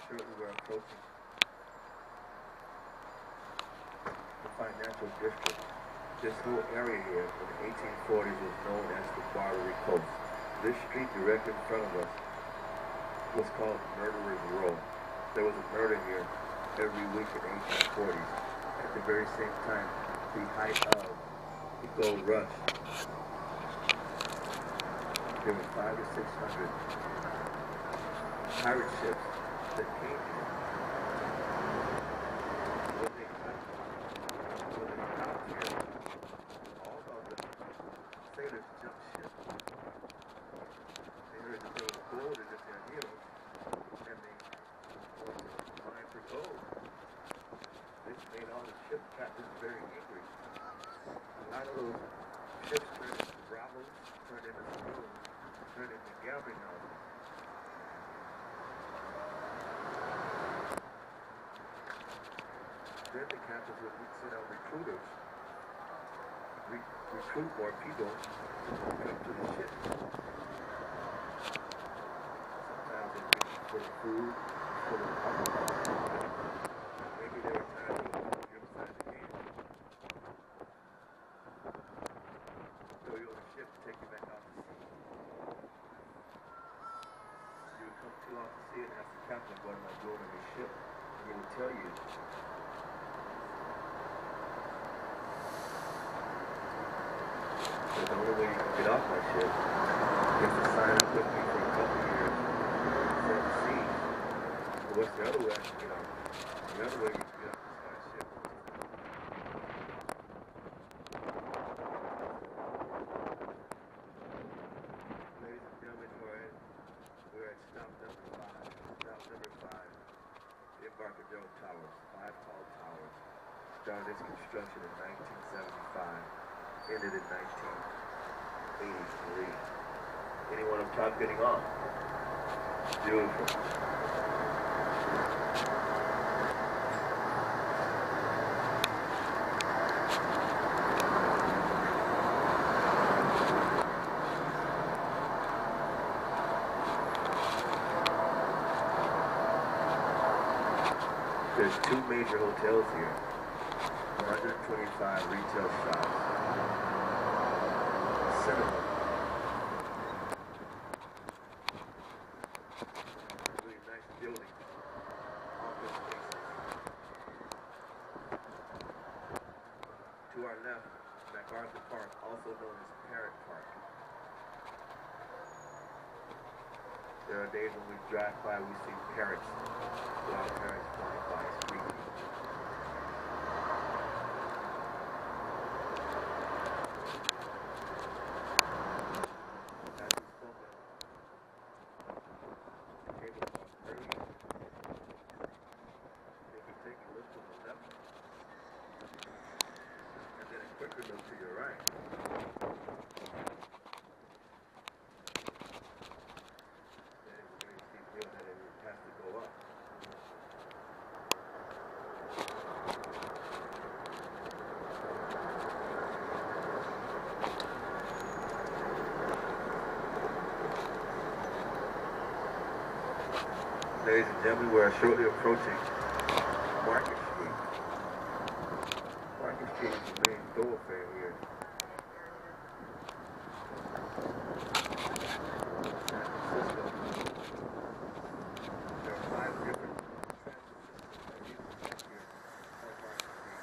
Shortly we're approaching the financial district. This whole area here in the 1840s was known as the Bartery Coast. This street directly in front of us was called Murderer's Row. There was a murder here every week in the 1840s. At the very same time, the height of the gold rush. There were 500 to 600 pirate ships that came here. When they docked here, all of the sailors jumped ship. They heard that there was gold in their heels, and they wanted to mine for gold. This made all the ship captains very angry. A lot of those ships turned into brothels, turned into saloons, turned into gambling houses. Then the captains would send out recruiters, recruit more people to come to the ship. Sometimes they bring for the food, for the alcohol. Maybe there were times when they would give aside the game. Throw you on the ship and take you back out to sea. You would come too out to sea and ask the captain, what am I doing on this ship? And he would tell you. The only way you can get off my ship is to sign up with me for a couple of years and set the sea. But what's the other way I can get off? The other way you can get off this guy's ship. Ladies and gentlemen, we're at stop number 5. Stop number 5. The Embarcadero Towers, 5 tall towers. Started its construction in 1975. Ended in 1983. Anyone up top getting off? Beautiful. There's 2 major hotels here. 125 retail shops. Cinema. Really nice buildings. Office spaces. To our left, MacArthur Park, also known as Parrot Park. There are days when we drive by, we see parrots. Wild parrots flying by, squeaking. Quicker look to your right. Then it's a very steep hill that it has to go up. Ladies and gentlemen, we are shortly approaching Market Street. Market Street is the main thoroughfare here. San Francisco. There are 5 different San Franciscos that you can get here on Market Street.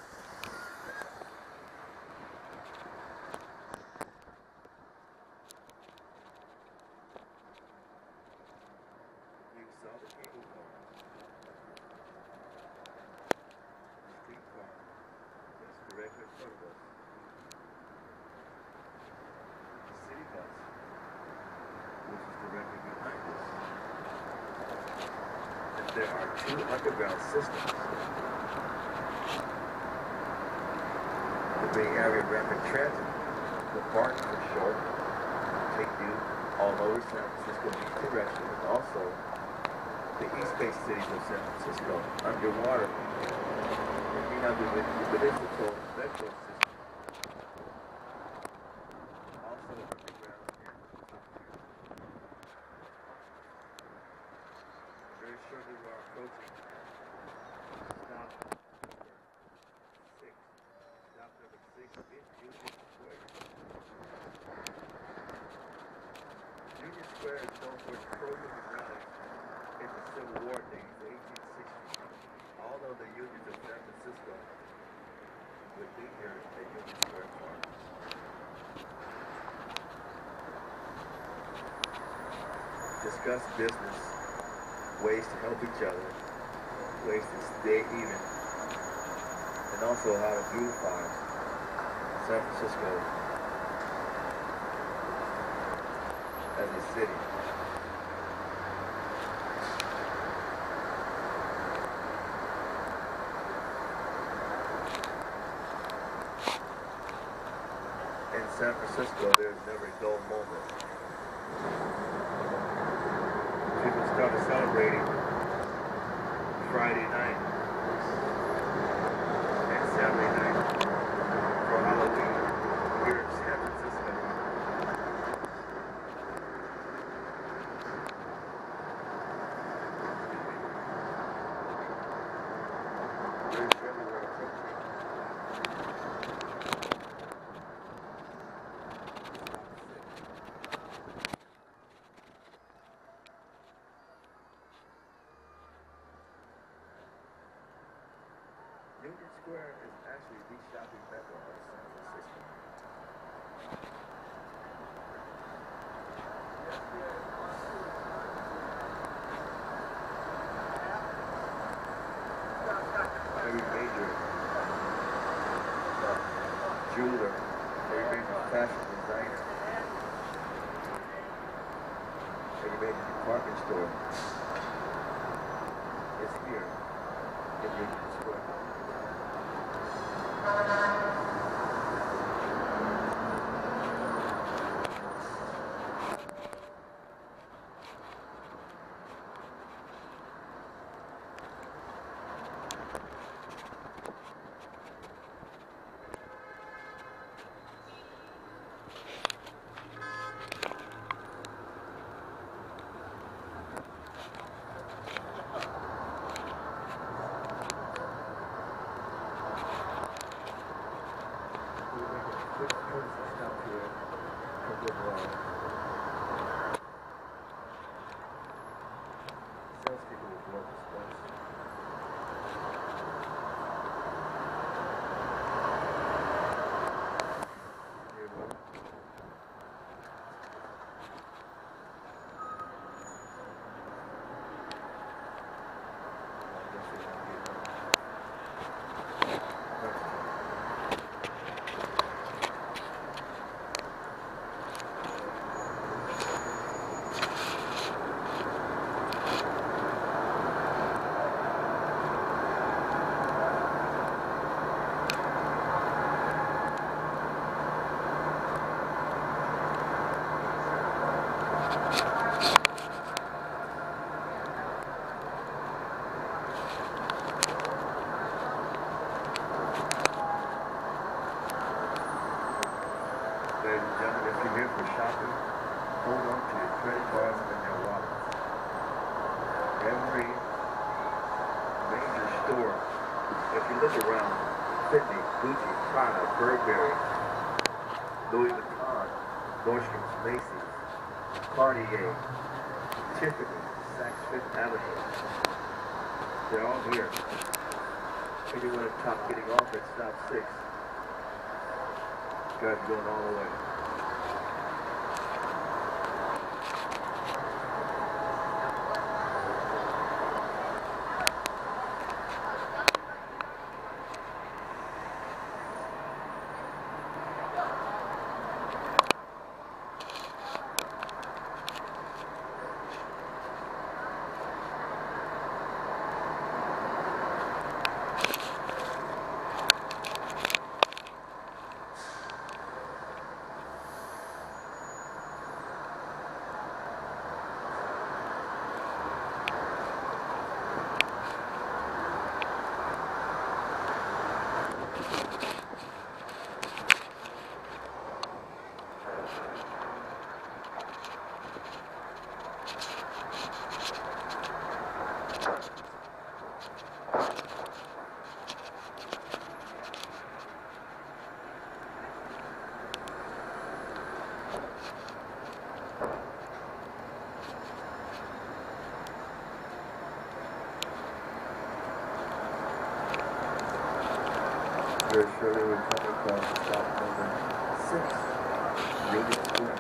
You saw the cable car. The street car. Directly in front of us. The city bus, which is directly behind us. And there are 2 underground systems. The Bay Area Rapid Transit, the BART for short, take you all over San Francisco in each direction, and also the East Bay cities of San Francisco underwater. We have the municipal metro system. Also underground here. Very shortly we are unions of San Francisco would meet here at Union Square Park. Discuss business, ways to help each other, ways to stay even, and also how to beautify San Francisco as a city. In San Francisco, there's never a dull moment. People started celebrating Friday night and Saturday night for Halloween here in San Francisco. There's everywhere approaching. Union Square is actually the shopping mecca of San Francisco. Every major jeweler, every major fashion designer, every major department store is here in Union Square. Salespeople will blow this place. Here we go. Ladies and gentlemen, if you're here for shopping, hold on to your credit cards and your wallets. Every major store, if you look around, Sydney, Gucci, Prada, Burberry, Louis Vuitton, Nordstrom's, Macy's, Cartier, Tiffany, Saks Fifth Avenue, they're all here. Anyone at top getting off at stop 6. Guys going all the way. very shortly we're coming across stop number 6, Union Square.